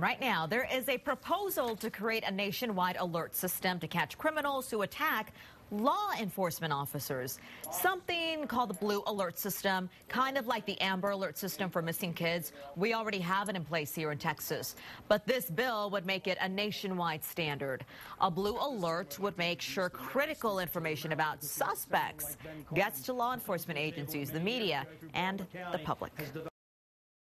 right now, there is a proposal to create a nationwide alert system to catch criminals who attack law enforcement officers. Something called the Blue Alert System, kind of like the Amber Alert System for missing kids. We already have it in place here in Texas. But this bill would make it a nationwide standard. A Blue Alert would make sure critical information about suspects gets to law enforcement agencies, the media, and the public.